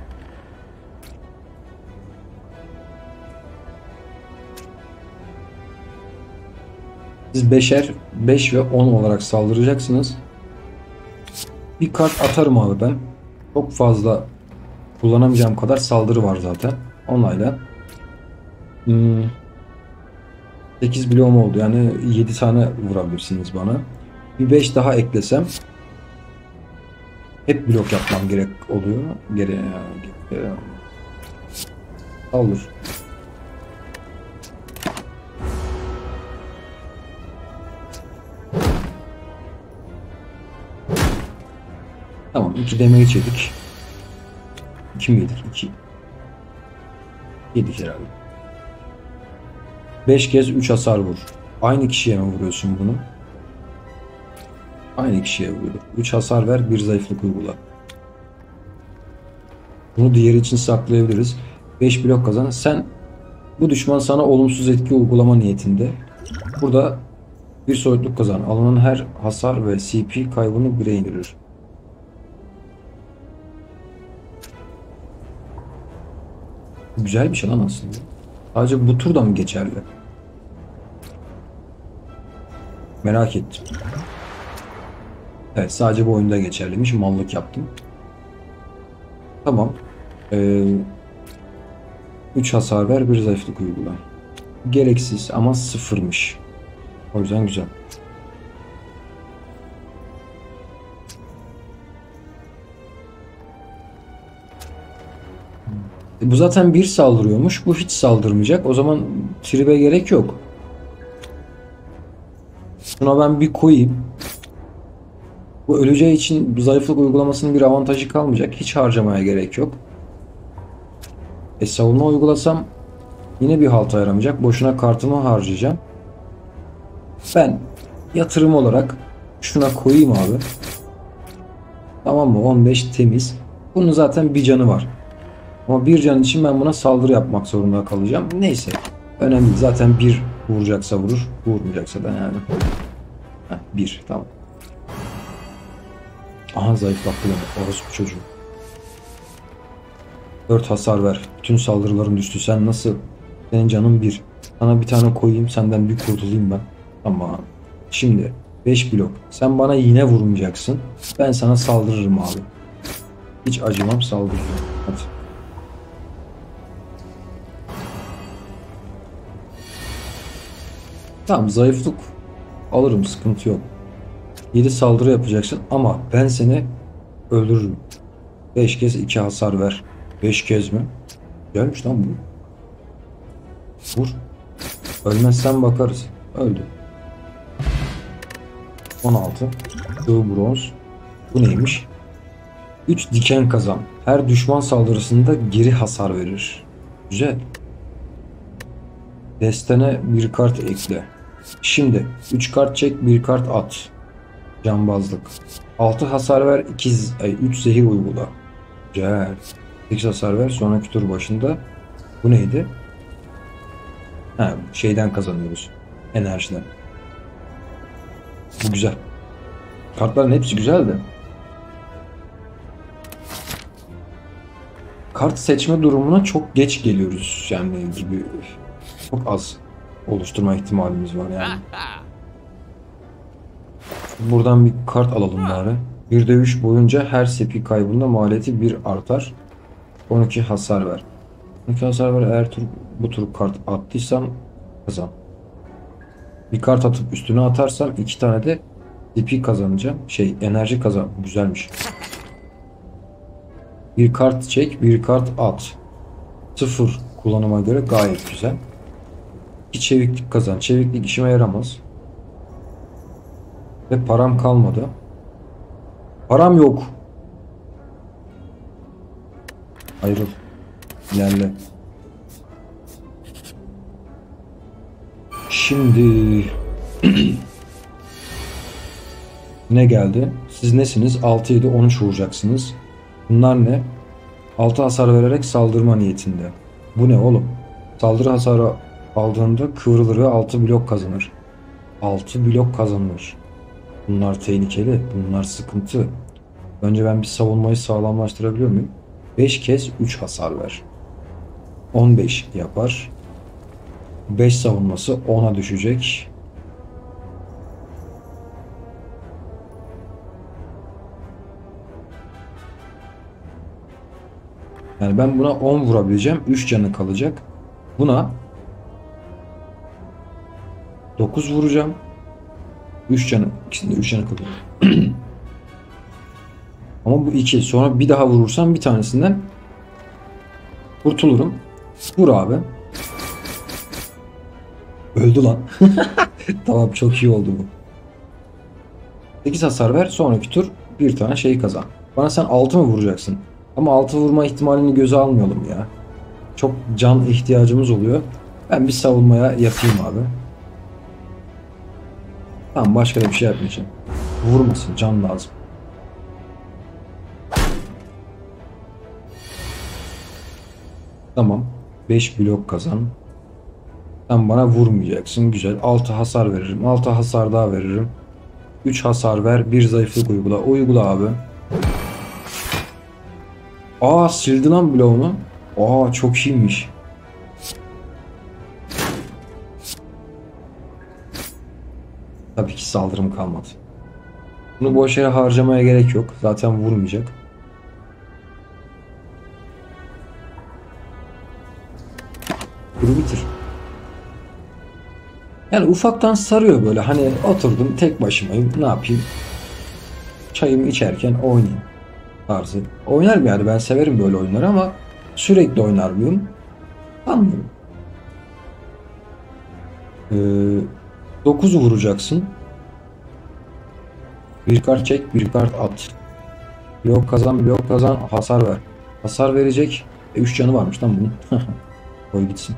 [SPEAKER 1] Siz 5 ve 10 olarak saldıracaksınız. Bir kart atarım abi ben. Çok fazla kullanamayacağım kadar saldırı var zaten. Onayla. 8 bloğum oldu. Yani 7 tane vurabilirsiniz bana. Bir 5 daha eklesem hep blok yapmam gerek oluyor. Saldır. Tamam, 2 damage yedik. 2 mi yedik? 2. Yedik herhalde. 5 kez 3 hasar vur. Aynı kişiye mi vuruyorsun bunu? Aynı kişiye vuruyor. 3 hasar ver, 1 zayıflık uygula. Bunu diğeri için saklayabiliriz. 5 blok kazan. Bu düşman sana olumsuz etki uygulama niyetinde. Burada bir soyutluk kazan. Alınan her hasar ve CP kaybını 1'e indirir. Güzel bir şey lan aslında. Sadece bu turda mı geçerli? Merak ettim. Evet, sadece bu oyunda geçerliymiş. Mallık yaptım. Tamam. Ee, 3 hasar ver, bir zayıflık uygula. Gereksiz ama sıfırmış. O yüzden güzel. Bu zaten bir saldırıyormuş. Bu hiç saldırmayacak. O zaman tribe gerek yok. Şuna ben bir koyayım. Bu öleceği için zayıflık uygulamasının bir avantajı kalmayacak. Hiç harcamaya gerek yok. Savunma uygulasam yine bir halta yaramayacak. Boşuna kartımı harcayacağım. Ben yatırım olarak şuna koyayım abi. Tamam mı? 15 temiz. Bunun zaten bir canı var. Ama bir can için ben buna saldırı yapmak zorunda kalacağım. Neyse. Önemli değil. Zaten bir vuracaksa vurur. Vurmayacaksa da yani. Heh, bir. Tamam. Aha, zayıflattı beni. Orospu çocuğu. 4 hasar ver. Bütün saldırıların düştü. Sen nasıl? Senin canın 1. Sana bir tane koyayım. Senden bir kurtulayım ben. Tamam. Şimdi 5 blok. Sen bana yine vurmayacaksın. Ben sana saldırırım abi. Hiç acımam, saldırırım. Hadi. Tamam, zayıflık alırım, sıkıntı yok. 7 saldırı yapacaksın ama ben seni öldürürüm. 5 kez 2 hasar ver. 5 kez mi? Gelmiş lan bu. Vur. Ölmezsen bakarız. Öldü. 16. Çığ bronz. Bu neymiş? 3 diken kazan. Her düşman saldırısında geri hasar verir. Güzel. Destene bir kart ekle. Şimdi 3 kart çek, bir kart at. Cambazlık. 6 hasar ver, 3 zehir uygula. Güzel. 8 hasar ver, sonraki tur başında. Bu neydi? Ha, şeyden kazanıyoruz. Enerjiden. Bu güzel. Kartların hepsi güzel de. Kart seçme durumuna çok geç geliyoruz. Yani gibi çok az oluşturma ihtimalimiz var yani. Buradan bir kart alalım bari. Bir dövüş boyunca her sepi kaybında maliyeti 1 artar. 12 hasar ver. 12 hasar ver, eğer bu tur kart attıysam kazan. Bir kart atıp üstüne atarsam 2 tane de CP kazanacağım. Enerji kazan. Güzelmiş. Bir kart çek, bir kart at. 0 kullanıma göre gayet güzel. 2 çeviklik kazan. Çeviklik işime yaramaz. Ve param kalmadı. Param yok. Ayrıl. İlerle. Şimdi ne geldi? Siz nesiniz? 6, 7, 13 vuracaksınız. Bunlar ne? 6 hasar vererek saldırma niyetinde. Bu ne oğlum? Saldırı hasarı aldığında kıvrılır ve 6 blok kazanır. 6 blok kazanır. Bunlar tehlikeli. Bunlar sıkıntı. Önce ben bir savunmayı sağlamlaştırabiliyor muyum? 5 kez 3 hasar ver. 15 yapar. 5 savunması 10'a düşecek. Yani ben buna 10 vurabileceğim. 3 canı kalacak. Buna 9 vuracağım. 3 canı. İkisinde 3 canı kalıyor. Ama bu 2. Sonra bir daha vurursam bir tanesinden kurtulurum. Vur abi. Öldü lan. Tamam, çok iyi oldu bu. 8 hasar ver. Sonraki tur bir tane şey kazan. Bana sen 6 mı vuracaksın? Ama 6 vurma ihtimalini göze almayalım ya. Çok can ihtiyacımız oluyor. Ben bir savunmaya yapayım abi. Tamam, başka da bir şey yapmayacağım. Vurmasın, can lazım. Tamam. 5 blok kazan. Sen bana vurmayacaksın. Güzel. 6 hasar veririm. 6 hasar daha veririm. 3 hasar ver. 1 zayıflık uygula. Uygula abi. Aa, sildi lan bloğunu. Aa, çok iyiymiş. Tabii ki saldırım kalmadı. Bunu boş yere harcamaya gerek yok. Zaten vurmayacak. Bunu bitir. Yani ufaktan sarıyor böyle. Hani oturdum tek başımayım. Ne yapayım? Çayımı içerken oynayayım tarzı. Oynarım yani, ben severim böyle oyunları ama sürekli oynar mıyım? Sanmıyorum. Ee, 9'u vuracaksın. Bir kart çek, bir kart at. Blok kazan, blok kazan, hasar ver. Hasar verecek. 3 canı varmış lan bunun. Koy gitsin.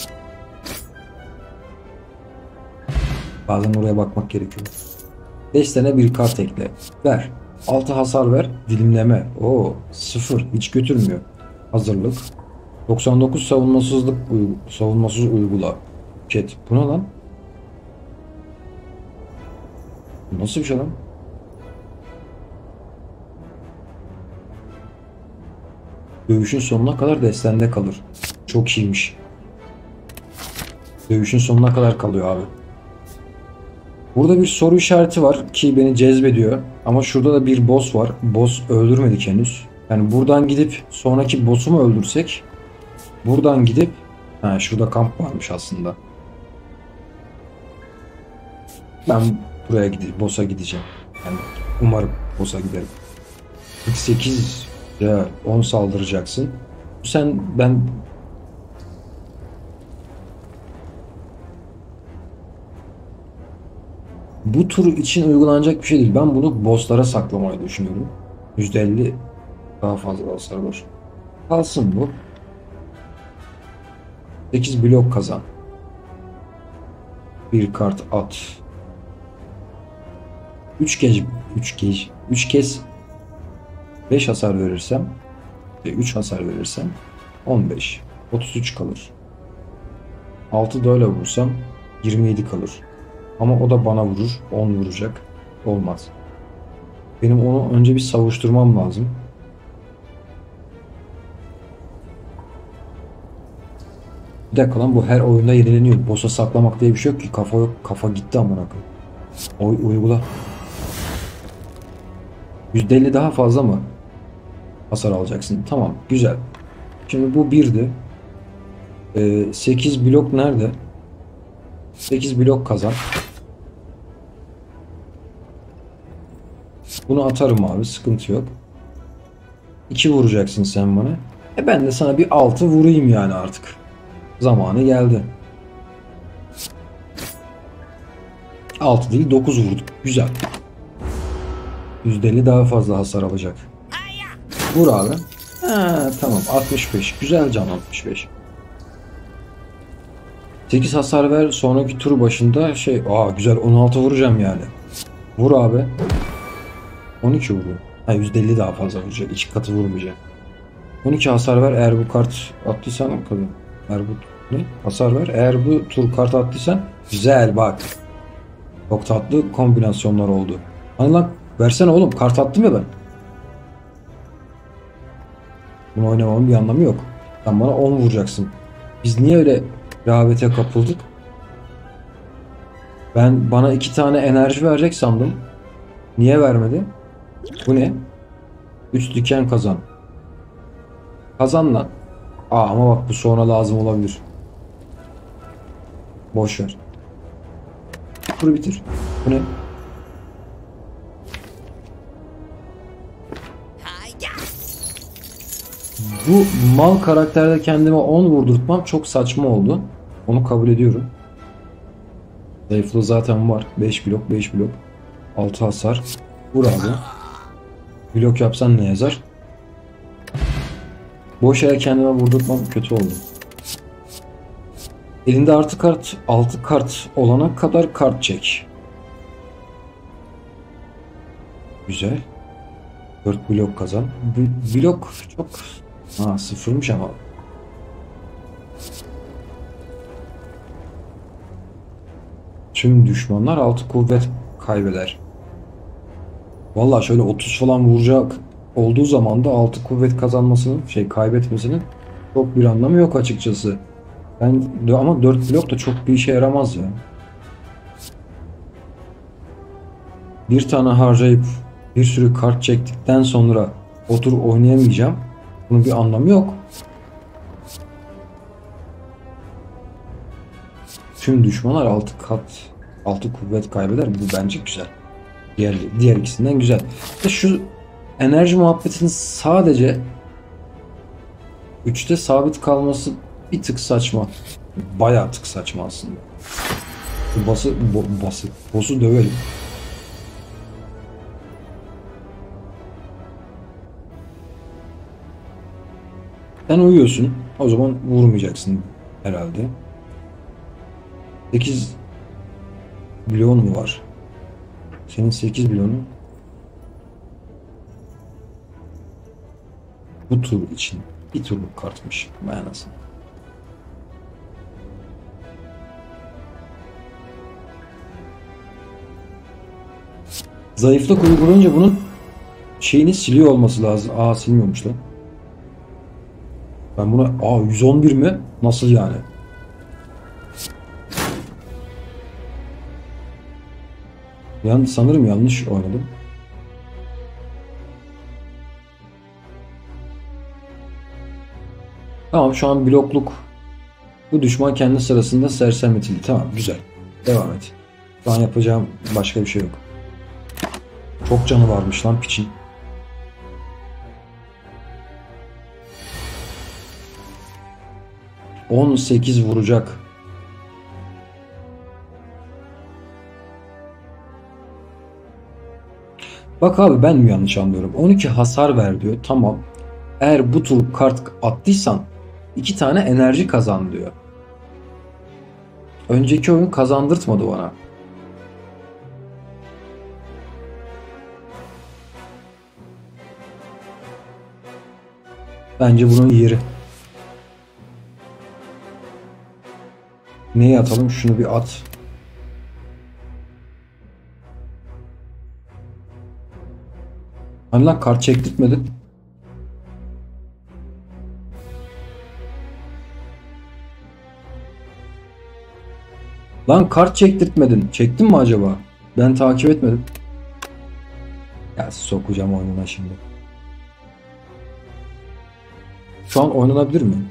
[SPEAKER 1] Bazen oraya bakmak gerekiyor. 5 tane bir kart ekle. Ver. 6 hasar ver. Dilimleme. Oo, 0. Hiç götürmüyor. Hazırlık. 99 savunmasız uygula. Chat. Bu ne lan? Bu nasıl bir şey lan? Dövüşün sonuna kadar destende kalır. Çok iyiymiş. Dövüşün sonuna kadar kalıyor abi. Burada bir soru işareti var ki beni cezbediyor. Ama şurada da bir boss var. Boss öldürmedik henüz. Yani buradan gidip sonraki boss'u mu öldürsek? Buradan gidip... Ha, şurada kamp varmış aslında. Ben buraya gideceğim. Boss'a gideceğim. Yani umarım boss'a giderim. 48 ya 10 saldıracaksın. Ben bu tur için uygulanacak bir şey değil. Ben bunu bosslara saklamayı düşünüyorum. %50 daha fazla hasar var. Kalsın bu. 8 blok kazan. Bir kart at. 3 kez 5 hasar verirsem ve 3 hasar verirsem 15. 33 kalır. 6 da öyle vursam 27 kalır. Ama o da bana vurur. 10 vuracak. Olmaz. Benim onu önce bir savuşturmam lazım. Bir dakika lan, bu her oyunda yenileniyor. Boss'a saklamak diye bir şey yok ki. Kafa yok. Kafa gitti amına koyayım. Uygula. %50 daha fazla mı hasar alacaksın? Tamam. Güzel. Şimdi bu 1'di. 8 blok nerede? 8 blok kazan. Bunu atarım abi. Sıkıntı yok. 2 vuracaksın sen bana. Ben de sana bir 6 vurayım yani artık. Zamanı geldi. 6 değil 9 vurduk. Güzel. %50 daha fazla hasar alacak. Vur abi. Ha, tamam 65. Güzel can 65. 8 hasar ver, sonraki tur başında güzel 16 vuracağım yani. Vur abi. 12 vuruyor. Ha, %50 daha fazla vuracak. 2 katı vurmayacak. 12 hasar ver eğer bu kart attıysan kadın. Eğer bu ne? Hasar ver. Eğer bu tur kart attıysan güzel bak. Çok tatlı kombinasyonlar oldu. Hani lan versene oğlum, kart attım ya ben. Bunu oynamamın bir anlamı yok. Sen bana 10 vuracaksın. Biz niye öyle rehavete kapıldık? Bana 2 tane enerji verecek sandım. Niye vermedi? Bu ne? 3 diken kazan. Kazan lan. Ama bak bu sonra lazım olabilir. Boş ver. Bunu bitir. Bu ne? Bu mal karakterde kendime 10 vurdurtmam çok saçma oldu. Onu kabul ediyorum. Zayıflığı zaten var. 5 blok 5 blok. 6 hasar. Vur abi. Blok yapsan ne yazar? Boş yere kendime vurdurtmam kötü oldu. Elinde artı kart, 6 kart olana kadar kart çek. Güzel. 4 blok kazan. Blok çok... sıfırmış ama. Tüm düşmanlar 6 kuvvet kaybeder. Vallahi şöyle 30 falan vuracak olduğu zaman da 6 kuvvet kazanmasının, kaybetmesinin Çok bir anlamı yok açıkçası. Ama 4 blok da çok bir işe yaramaz ya. Bir tane harcayıp bir sürü kart çektikten sonra otur oynayamayacağım. Bunun bir anlamı yok. Tüm düşmanlar 6 kat 6 kuvvet kaybeder. Bu bence güzel. Diğer ikisinden güzel. İşte şu enerji muhabbetinin sadece 3'te sabit kalması bir tık saçma. Bayağı tık saçma aslında. Boss'u dövelim. Sen uyuyorsun. O zaman vurmayacaksın herhalde. 8 bloğun mu var? Senin 8 bloğun bu tur için bir turluk kartmış. Bayağı nasıl? Zayıflık uygulayınca bunun şeyini siliyor olması lazım. Aa, silmiyormuş lan. Ben buna 111 mi? Nasıl yani? Sanırım yanlış oynadım. Tamam, şu an blokluk. Bu düşman kendi sırasında sersemletildi. Tamam, güzel. Devam et. Şu an yapacağım başka bir şey yok. Çok canı varmış lan piçin. ...18 vuracak. Bak abi, ben mi yanlış anlıyorum? 12 hasar ver diyor. Tamam. Eğer bu tur kart attıysan 2 tane enerji kazan diyor. Önceki oyun kazandırtmadı bana. Bence bunun yeri. Neye atalım? Şunu bir at. Hani lan kart çektirtmedin? Lan kart çektirtmedin. Çektin mi acaba? Ben takip etmedim. Ya sokacağım oyununa şimdi. Şu an oynanabilir mi?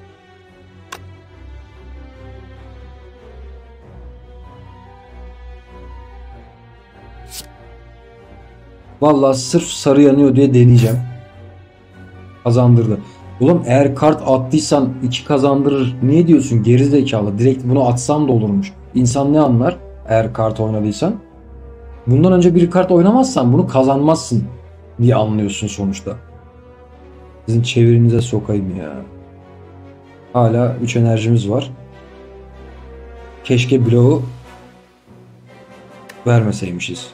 [SPEAKER 1] Vallahi sırf sarı yanıyor diye deneyeceğim. Kazandırdı. Oğlum, eğer kart attıysan 2 kazandırır. Niye diyorsun gerizekalı? Direkt bunu atsan da olurmuş. İnsan ne anlar eğer kart oynadıysan? Bundan önce bir kart oynamazsan bunu kazanmazsın diye anlıyorsun sonuçta. Sizin çevirinize sokayım ya. Hala 3 enerjimiz var. Keşke bloğu vermeseymişiz.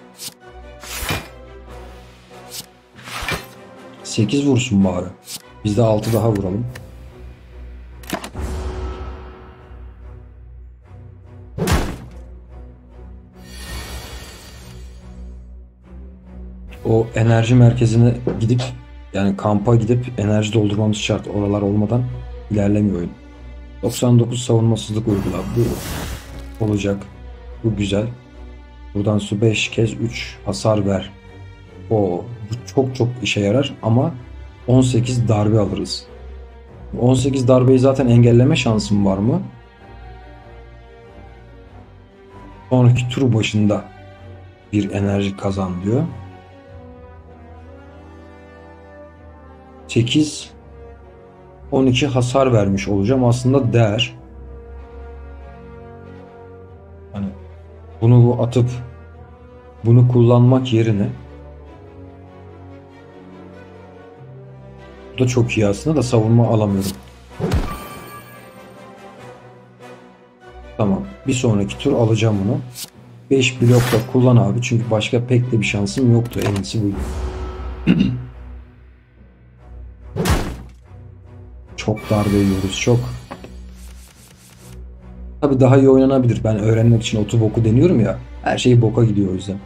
[SPEAKER 1] 8 vursun bari. Biz de 6 daha vuralım. O enerji merkezine gidip, yani kampa gidip enerji doldurmamız şart. Oralar olmadan ilerlemiyor oyun. 99 savunmasızlık uygula. Bu olacak. Bu güzel. Buradan su 5 kez 3 hasar ver. Bu çok işe yarar ama 18 darbe alırız. 18 darbeyi zaten engelleme şansım var mı? Sonraki tur başında bir enerji kazan diyor. 8 12 hasar vermiş olacağım. Aslında değer. Hani bunu atıp bunu kullanmak yerine, bu da çok iyi aslında da savunma alamıyorum. Tamam. Bir sonraki tur alacağım bunu. 5 blokla kullan abi. Çünkü başka pek de bir şansım yoktu. En iyisi buydu. Çok darbe yiyoruz. Çok. Tabii daha iyi oynanabilir. Ben öğrenmek için otu boku deniyorum ya. Her şey boka gidiyor o yüzden.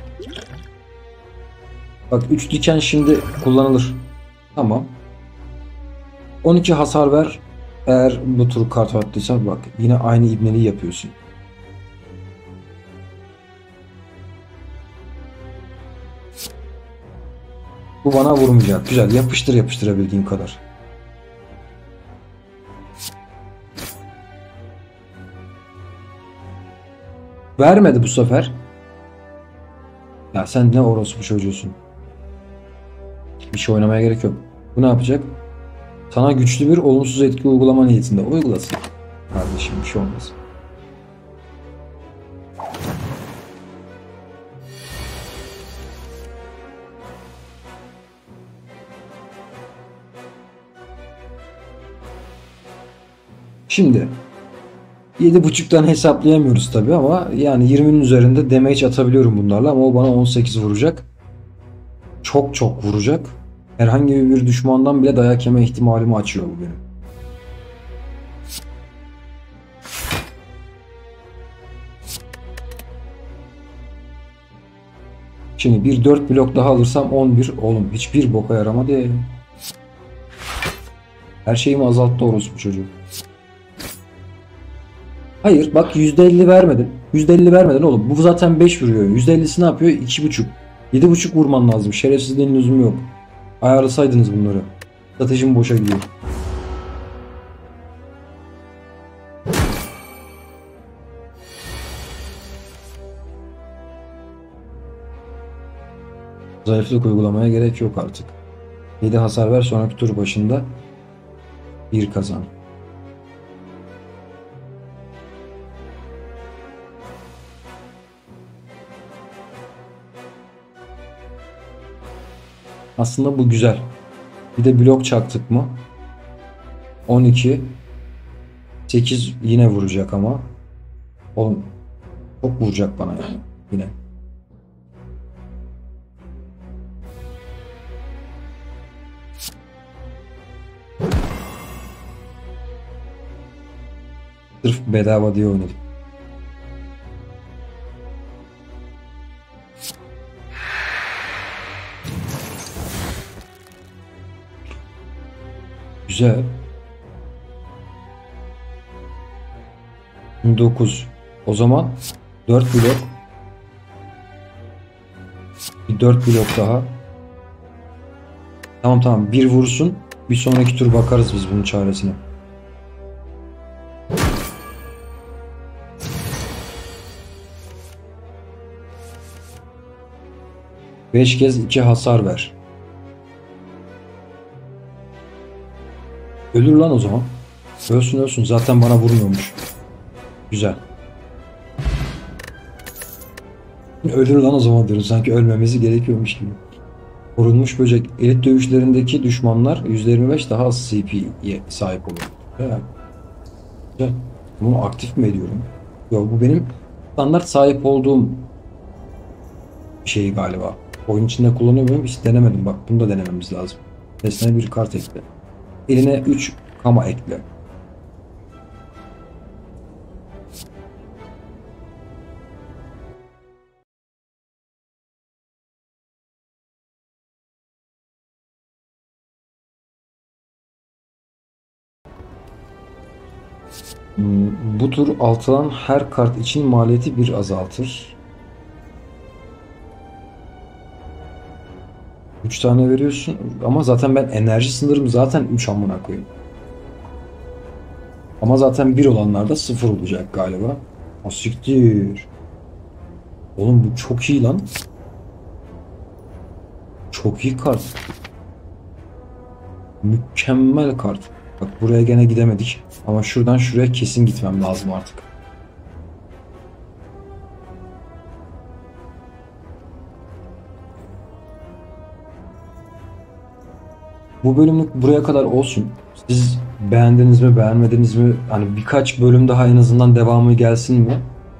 [SPEAKER 1] Bak 3 diken şimdi kullanılır. Tamam. 12 hasar ver. Eğer bu tur kart attıysan bak yine aynı ibneliği yapıyorsun. Bu bana vurmayacak. Güzel. Yapıştır yapıştırabildiğin kadar. Vermedi bu sefer. Ya sen ne orospu çocuğusun. Bir şey oynamaya gerek yok. Bu ne yapacak? Sana güçlü bir olumsuz etki uygulama niyetinde. Uygulasın. Kardeşim bir şey olmaz. Şimdi 7.5'tan hesaplayamıyoruz tabi ama yani 20'nin üzerinde damage atabiliyorum bunlarla ama o bana 18 vuracak. Çok çok vuracak. Herhangi bir düşmandan bile dayak yeme ihtimalimi açıyor bu benim. Şimdi bir 4 blok daha alırsam 11. Oğlum hiçbir boka yaramadı ya. Her şeyimi azalttı orospu çocuğu. Hayır bak %50 vermedin. %50 vermedin oğlum. Bu zaten 5 vuruyor. %50'si ne yapıyor? 2.5. 7.5 vurman lazım. Şerefsizliğin lüzumu yok. Ayarlasaydınız bunları. Stratejim boşa gidiyor. Zayıflık uygulamaya gerek yok artık. 7 hasar ver, sonraki tur başında 1 kazan. Aslında bu güzel. Bir de blok çaktık mı? 12 8 yine vuracak ama. Oğlum çok vuracak bana yani yine. Sırf bedava diye oynadım. Güzel. 9. O zaman 4 blok. Bir 4 blok daha. Tamam tamam. Bir vursun. Bir sonraki tur bakarız biz bunun çaresine. Beş kez 2 hasar ver. Ölür lan o zaman. Ölsün ölsün. Zaten bana vurmuyormuş. Güzel. Ölür lan o zaman diyorum. Sanki ölmemesi gerekiyormuş gibi. Korunmuş böcek. Elit dövüşlerindeki düşmanlar %25 daha az CP'ye sahip oluyor. Güzel. Bunu aktif mi ediyorum? Yok bu benim standart sahip olduğum şey galiba. Oyun içinde kullanıyor muyum? Hiç denemedim. Bak bunu da denememiz lazım. Nesneye bir kart ekle. Eline 3 kama ekle. Bu tur altılan her kart için maliyeti bir azaltır. 3 tane veriyorsun ama zaten ben enerji sınırım zaten 3 amına koyayım. Ama zaten bir olanlarda 0 olacak galiba. Asiktir. Oğlum bu çok iyi lan. Çok iyi kart. Mükemmel kart. Bak buraya gene gidemedik. Ama şuradan şuraya kesin gitmem lazım artık. Bu bölümlük buraya kadar olsun. Siz beğendiniz mi, beğenmediniz mi? Hani birkaç bölüm daha en azından devamı gelsin mi?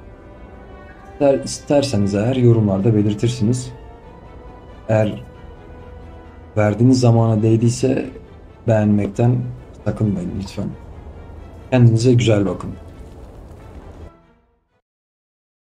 [SPEAKER 1] İsterseniz eğer yorumlarda belirtirsiniz. Eğer verdiğiniz zamana değdiyse beğenmekten sakınmayın lütfen. Kendinize güzel bakın.